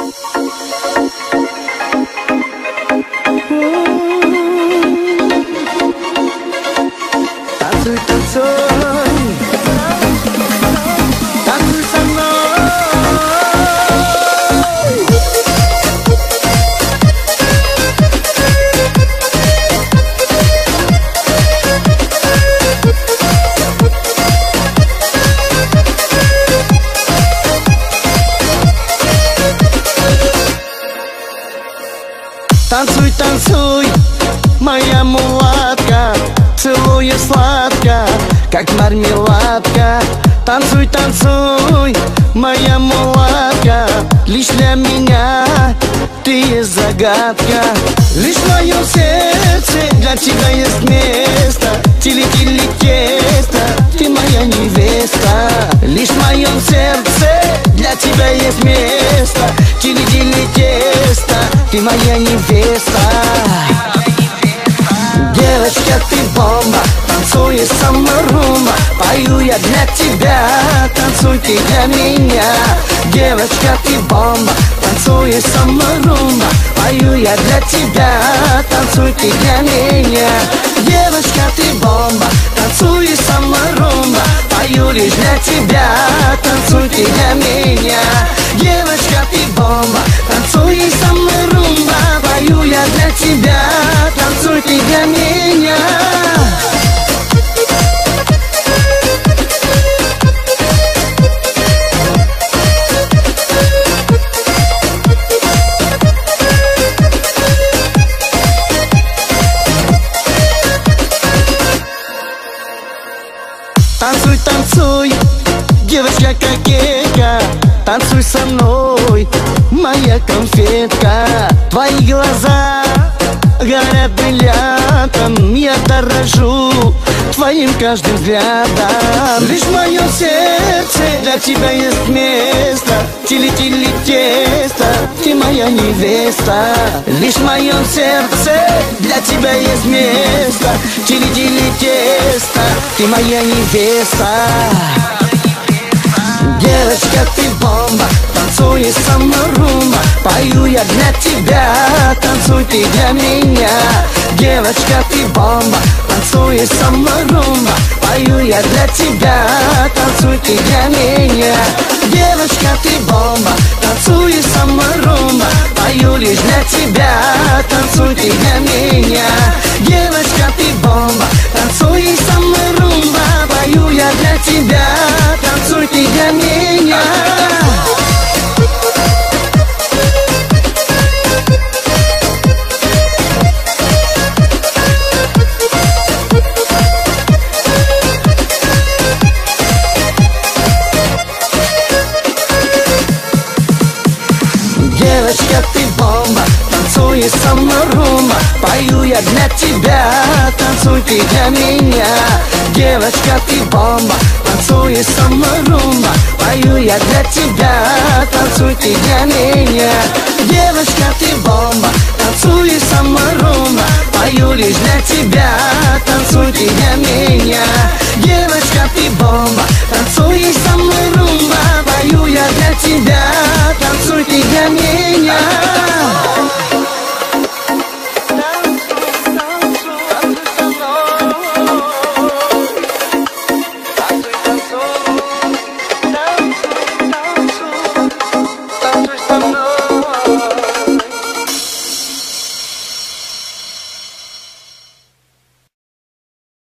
Танцуй, танцуй, танцуй со мной. Танцуй, танцуй, моя мулатка, целую сладко, как мармеладка. Танцуй, танцуй, моя мулатка, лишь для меня ты есть загадка. Лишь в моем сердце для тебя есть место. Тили-тили тесто, ты моя невеста. Лишь в моем сердце для тебя есть место. Тили-тили тесто, ты моя невеста. Девочка, ты бомба, танцуй со мной румба. Пою я для тебя, танцуй ты для меня. Девочка, ты бомба, танцуй со мной румба. Пою я для тебя, танцуй ты для меня. Девочка, ты бомба, танцуй со мной румба. Пою лишь для тебя, танцуй ты для меня. Девочка, ты бомба, танцуй со мной румба. Пою я для тебя, танцуй ты для меня. Танцуй, танцуй, девочка кокетка, танцуй со мной, моя конфетка. Твои глаза горят бриллиантом, я дорожу твоим каждым взглядом. Лишь в моем сердце для тебя есть место. Тили-тили тесто, ты моя невеста. Лишь в моем сердце для тебя есть место. Тили-тили тесто, ты моя невеста. Девочка, ты бомба, танцуй со мной румба. Пою я для тебя, танцуй ты для меня. Девочка, ты бомба, танцуй со мной румба. Пою я для тебя, танцуй ты для меня. Девочка, ты бомба, танцуй со мной румба. Пою лишь для тебя, танцуй ты для меня. Девочка, ты бомба, танцуй со мной румба. Пою я для тебя, танцуй ты для меня. Девочка, ты бомба, танцуй со мной румба. Пою я для тебя, танцуй ты для меня. Девочка, ты бомба, танцуй со мной румба. Пою я для тебя, танцуй ты для меня. Девочка, ты бомба, танцуй со мной румба. Пою лишь для тебя, танцуй ты для меня. Девочка, ты бомба, танцуй со мной румба. Пою я для тебя, танцуй ты для меня.